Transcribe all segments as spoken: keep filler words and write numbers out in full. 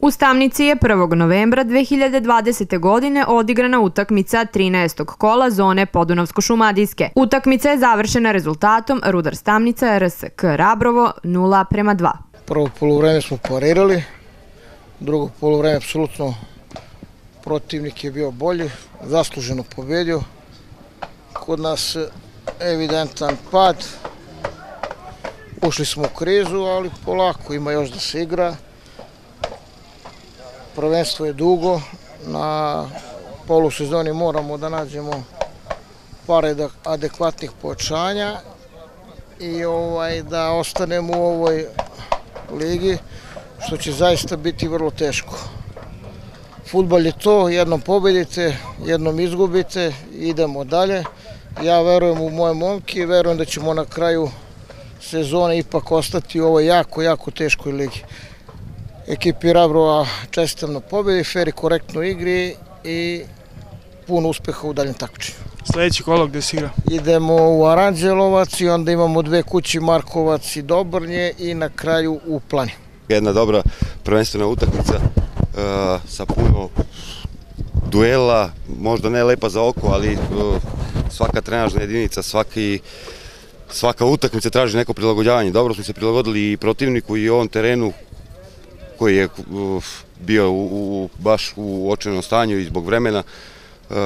U Stamnici je prvog novembra dve hiljade dvadesete. godine odigrana utakmica trinaestog kola zone Podunavsko-šumadijske. Utakmica je završena rezultatom Rudar Stamnica R S K Rabrovo nula prema dva. Prvo poluvreme smo parirali, drugo poluvreme apsolutno protivnik je bio bolji, zasluženo pobedio. Kod nas evidentan pad, ušli smo u krizu, ali polako, ima još da se igra. Prvenstvo je dugo, na polusezoni moramo da nađemo par adekvatnih pojačanja i ovaj, da ostanemo u ovoj ligi, što će zaista biti vrlo teško. Fudbal je to, jednom pobedite, jednom izgubite, idemo dalje. Ja verujem u moje momke, verujem da ćemo na kraju sezone ipak ostati u ovoj jako, jako teškoj ligi. Ekipi Rabrova čestitam na pobedi, fer i korektno igri i puno uspeha u daljem takmičenju. Sljedeći kolo gde se igra? Idemo u Aranđelovac i onda imamo dve kući, Markovac i Dobrnje, i na kraju u Plani. Jedna dobra prvenstvena utakmica sa puno duela, možda ne lepa za oko, ali svaka trenažna jedinica, svaki svaka utakmica traži neko prilagođavanje. Dobro smo se prilagodili i protivniku i ovom terenu koji je bio u, u, baš u očajnom stanju i zbog vremena. Uh,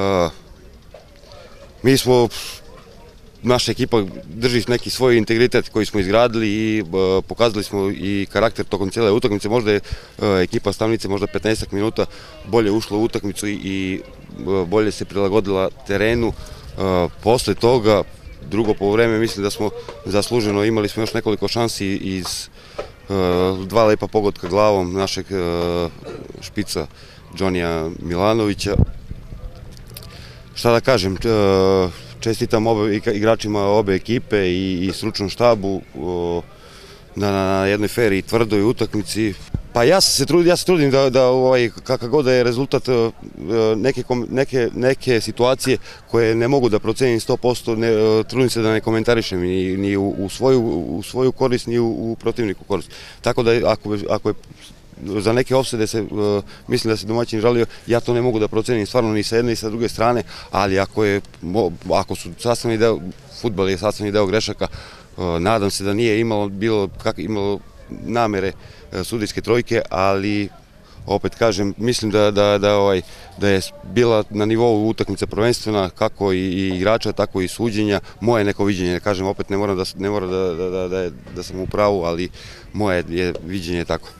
mi smo, naša ekipa drži neki svoj integritet koji smo izgradili i uh, pokazali smo i karakter tokom cijele utakmice. Možda je uh, ekipa Stamnice možda petnaestak minuta bolje ušla u utakmicu i, i uh, bolje se prilagodila terenu. Uh, posle toga, drugo poluvreme, mislim da smo zasluženo, imali smo još nekoliko šansi iz dva lepa pogotka glavom našeg špica Džonija Milanovića. Šta da kažem, čestitam igračima obe ekipe i stručnom štabu na jednoj fer i tvrdoj utakmici. Pa ja se trudim, ja se trudim da, da ovaj, kakav god da je rezultat neke, neke, neke situacije koje ne mogu da procenim sto posto, ne, trudim se da ne komentarišem ni, ni u, u, svoju, u svoju korist, ni u, u protivniku korist. Tako da ako, ako je za neke ofsede se, uh, mislim da se domaćin žalio, ja to ne mogu da procenim stvarno ni sa jedne ni sa druge strane, ali ako, je, ako su sastavni deo, fudbal je sastavni deo grešaka, uh, nadam se da nije imalo, bilo, kak, imalo namere sudijske trojke, ali opet kažem, mislim da, da, da, ovaj, da je bila na nivou utakmica prvenstvena, kako i, i igrača, tako i suđenja. Moje neko viđenje, kažem, opet ne mora da, ne mora da, da, da, da, da sam u pravu, ali moje je viđenje tako.